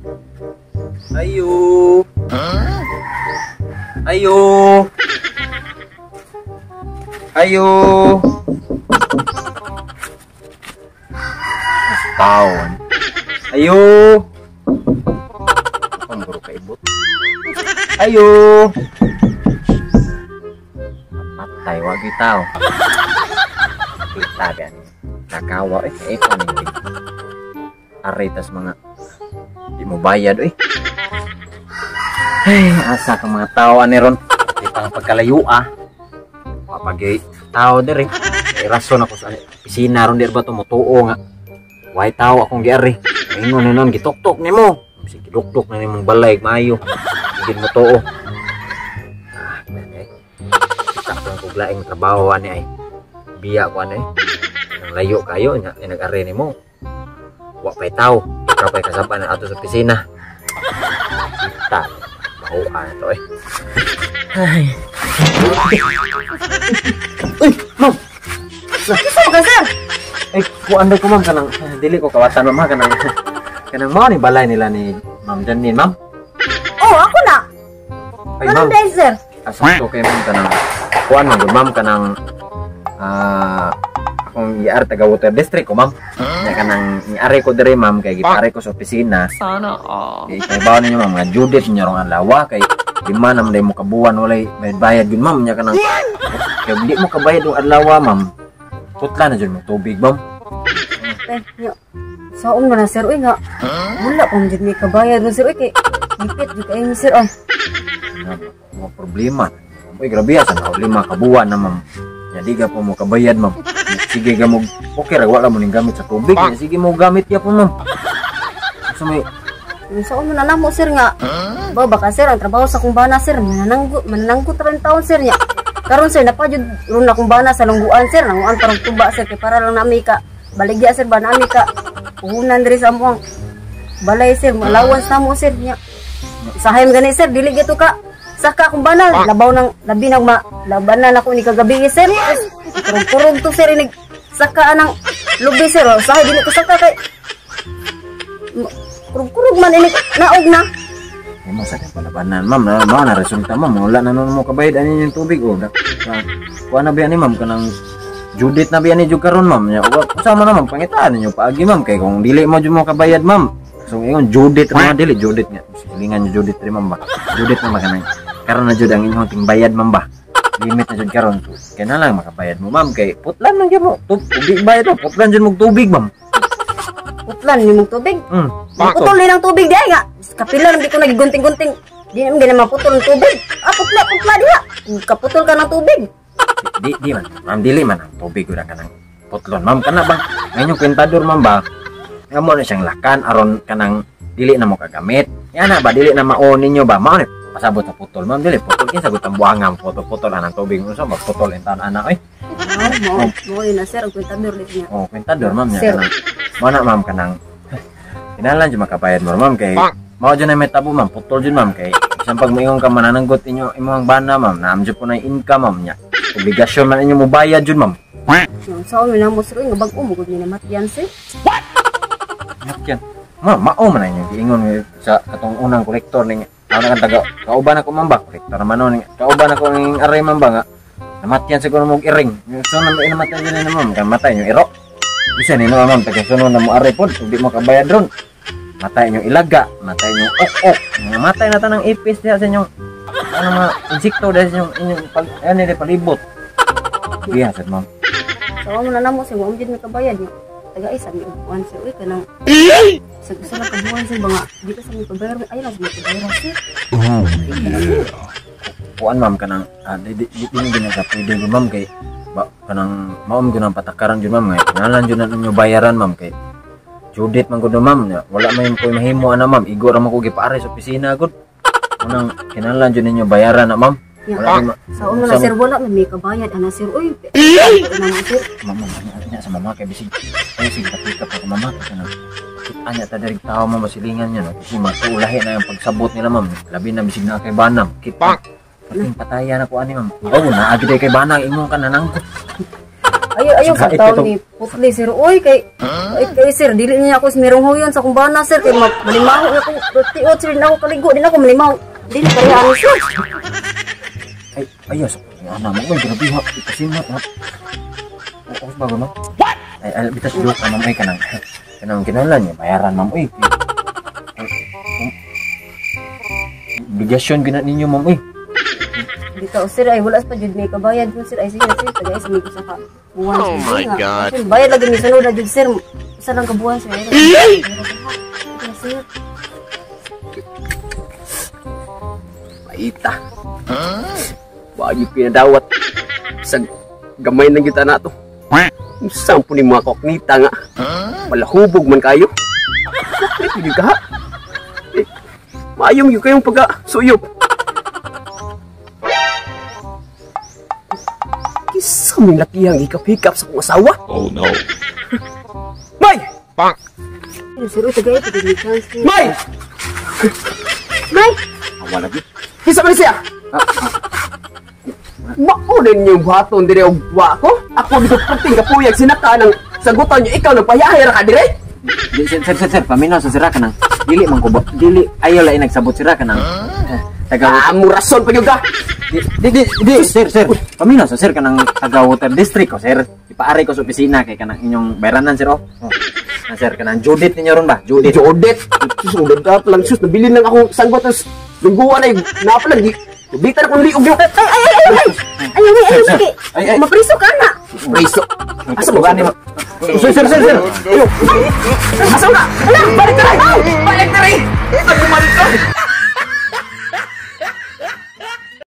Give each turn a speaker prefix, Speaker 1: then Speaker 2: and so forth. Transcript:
Speaker 1: Ayo. Ayo. Ayo. Tahun. Ayo. Pemburu kaibut. Ayo. Patay wagi tao. Kita kan. Nakawa kan ini. Aritas mga di mo bayad Hey, asa ka mga tao ani ron. Di pang pagkalayo Papagay tao diri. Kay rason ako sa pisina ron dir ba to motuo nga. Why tao akong giari. Ingon nun gitok-tok nimo. Sige duk-duk na nimong balay maayo. Gid mo tuo. Kita pang kuglaing trabaho ani ay. Biya ko ani. Nang layo kayo nya nag-ari nimo. Wa pay tao. Ikaw pay kasaba na ato sa pisina. Kita. Mahuan ito Ay. Uy, ma'am.
Speaker 2: Kisa ka, sir?
Speaker 1: Kuan ko ma'am kanang dili ko kawatan ma'am kanang mo ni balay nila ni Ma'am Janine, ma'am.
Speaker 2: Oh, ako na.
Speaker 1: Ay,
Speaker 2: Anong
Speaker 1: ma'am.
Speaker 2: day, sir?
Speaker 1: Asa ko kay ma'am kanang kuan ma'am kanang akong iar taga Water District ko ma'am. Nya kanang iari ko diri ma'am kay gipare ko sa opisina. Sana kay bawo ninyo ma'am nga Judith nya rong alawa kay lima na mo kabuan walay bayad yun ma'am nya kanang kay di mo kabayad og adlaw ma'am. Putla na jud mo tubig ma'am.
Speaker 2: Saong na sir, uy nga. Wala pang jud may kabayad mo sir, uy kay gipit jud kay sir, ay.
Speaker 1: Mo problema. Uy grabe sa lima kabuan na ma'am. Jadi ga po mo kabayad ma'am. Sige ga mo okay ra wala mo ning gamit sa tubig. Sige mo gamit ya po ma'am. So may
Speaker 2: saong na namo sir nga. Ba baka sir ang trabaho sa kumbana sir, manananggot ra taon sir nya. Karon sir napajud ron akong bana sa lungguan sir, nanguan tarong tuba sir kay para lang nami ka baligya sir ba nami ka puhunan diri sa among balay sir, malawans na mo sir nya. Sahay gani sir dili gito ka saka akong bana labaw nang labi nang labanan ako ni kagabi sir. Kurog to sir inig saka anang lubi sir, sahay dili ko saka kay kurog man inig naog na.
Speaker 1: mo sa palabanan ma'am na resulta ma'am wala na nun mo kabayad ani yung tubig kuha na biyan ni ma'am kanang Judith na biyan ni jud karon ma'am nya sama na ma'am pangitaan ninyo paagi ma'am kay kung dili mo jud mo kabayad ma'am so ingon Judith na dili Judith nya silingan niyo Judith ri ma'am ba Judith na makanay karon na jud ang inyong ting bayad ma'am ba limit na jud karon kay na lang makabayad mo ma'am kay putlan lang gyud mo tubig bayad mo putlan jud mo tubig ma'am
Speaker 2: putlan ni mong tubig putol din ang tubig di nga kapilan di ko nagigunting-gunting di naman gina maputol ng tubig putla diha kaputol ka ng tubig
Speaker 1: di man ma'am dili man ang tubig ura kanang putlon ma'am kana bang ngayon kwentador ma'am ba nga mo na siyang lakan aron kanang dili na mo kagamit yana ba dili na mao ninyo ba mao ni pasabot sa putol ma'am dili putol kinsa gud ang buangam putol ang tubig unsa ba putol entan ana
Speaker 2: mo na sir ang kwentador niya
Speaker 1: kwentador ma'am nya kanang mo na ma'am kanang kinalan jud makabayad mo ma'am kay mao dyan na may tabo ma'am putol dyan ma'am kay isang pag maingon ka manananggot inyo imong bana ma'am naam dyan po na income ma'am nya obligasyon man inyo mo bayad dyan ma'am
Speaker 2: saan mo na mo sir nga bag-o mo gud ni matyan sir
Speaker 1: matyan ma'am mao man na inyo giingon sa katong unang kolektor ning ana kan taga kauban ako ma'am ba kolektor man ning kauban ako ning aray ma'am ba nga namatyan siguro mo iring so namatyan dyan na ma'am kan matay nyo iro bisa nino ma'am taga sunod na mo aray pod di mo kabayad ron matay nyo ilaga, matay nyo ok-ok, matay na tanang ipis diya sa inyong mga insekto dahil sa inyong palibot. Iya, sir ma'am.
Speaker 2: So, mo na namo sir, mo jud may kabayad nyo. Taga-isa mi upuan sir, uy kanang sa lang kabuhan sir ba nga, di ka sa may kabayar, ay lang may kabayar sir.
Speaker 1: Puan ma'am kanang, di nyo ginagawa pwede ko ma'am kay, kanang maom ko ng patakaran dyan ma'am, kanalan dyan na ninyo bayaran ma'am kay, Judith man gud ma'am nya wala man ko mahimo ana ma'am igo ra man ko gipaare sa opisina gud unang kinahanglan jud ninyo bayaran na ma'am
Speaker 2: wala sa una na sir wala may kabayad ana sir uy
Speaker 1: mama nya sa mama kay bisig ay sige tapos pa ko mama kana anya ta diri tao ma'am basilingan nya no kasi matulahi na yung pagsabot nila ma'am labi na bisig na kay banam kipak pating patayan ako ani ma'am na agi kay banang imong kananang
Speaker 2: ayo sa taon ni putli sir uy kay Kay sir, dili niya ako merong huyon sa kumbana sir kay malimaho ako tiot sir na ako kaligo din ako malimaho. Dili pareha sir.
Speaker 1: Ay, ayos. Ana mo may grabe ha. Ipasimat ha. Oo, bago no. What? Ay, bitas dulu ka ma'am ay kanang kinalan niya bayaran ma'am ay. Obligasyon gina ninyo ma'am ay.
Speaker 2: Dito sir ay wala pa jud may kabayad ko sir ay sige sir tagay sa ko sa ka. Buwan,
Speaker 3: Oh my God.
Speaker 2: Sir, bayad lagi mi sunod na jud sir. Isa lang ka buwan sir. Sir.
Speaker 4: Maita. Wagi pinadawat sa gamay na kita na to. Saan po ni mga koknita nga. Malahubog man kayo. Hindi ka ha. Maayong yung kayong pagka-suyop. Isa may lakihang hikap-hikap sa kong asawa.
Speaker 3: Oh no.
Speaker 4: May!
Speaker 2: Sir, tagay pa jud chance.
Speaker 4: May!
Speaker 2: May.
Speaker 1: Awa lagi.
Speaker 4: Isa man siya! Makunin niyo yung baton dire og wa ko. Ako dito perting kapuyag sinaka ng sagutan niyo ikaw nagpayahay ra ka dire.
Speaker 1: Sir, paminaw sa sira ka nang dili man ko dili ayaw la nagsabot sira ka nang taga
Speaker 4: Amo rason pa gyud ka.
Speaker 1: sir paminaw sa sir ka nang taga water district ko sir ipaari ko sa opisina kay kanang inyong bayranan sir oh. Na sir kanang Judith ninyo ron ba Judith
Speaker 4: Jodet. Susunod ka lang sus nabili lang ako sanggot tas lungguan ay napalang di. Bitar ko liog yo.
Speaker 2: Ay, sige.
Speaker 1: Ay.
Speaker 2: Mapriso ka na.
Speaker 4: Priso.
Speaker 1: asa mo gani mo sir
Speaker 4: Asa na? Ala, balik ka rin! Balik ka rin! Balik ka rin!